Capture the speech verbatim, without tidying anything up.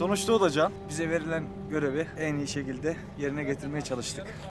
Sonuçta o da can. Bize verilen görevi en iyi şekilde yerine getirmeye çalıştık.